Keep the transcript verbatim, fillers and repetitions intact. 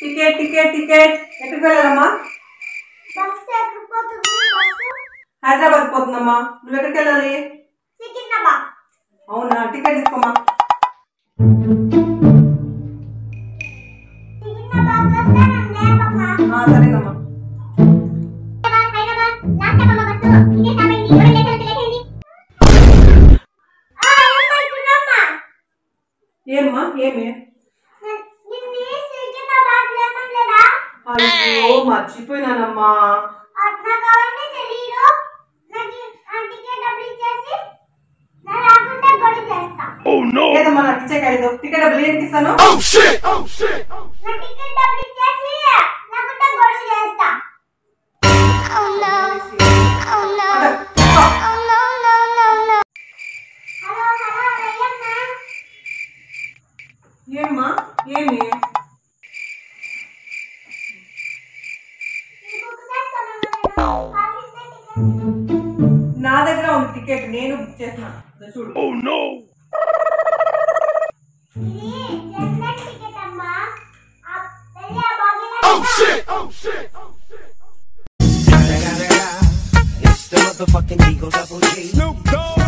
Ticket ticket ticket ఎక్కడికి వెళ్ళాలమ్మా? హైదరాబాద్ పోతుందమ్మా. నువ్వు ఎక్కడికి వెళ్ళాలి? అవునా, టికెట్ తీసుకోమ్మా. సరేనమ్మా. ఏమ్మా ఏమి? అయ్యో మర్చిపోయినానమ్మా. లేదమ్మా, నాకు ఇచ్చే కాదు. టికెట్ డబ్బులు ఏంటి ఇస్తాను? ఏమ్మా ఏమి? నా దగ్గర ఉంది టికెట్, నేను బుక్ చేసిన. చూడు. Oh no. Oh shit. Oh shit. It's the motherfucking Eagle Double G. Snoop Dogg.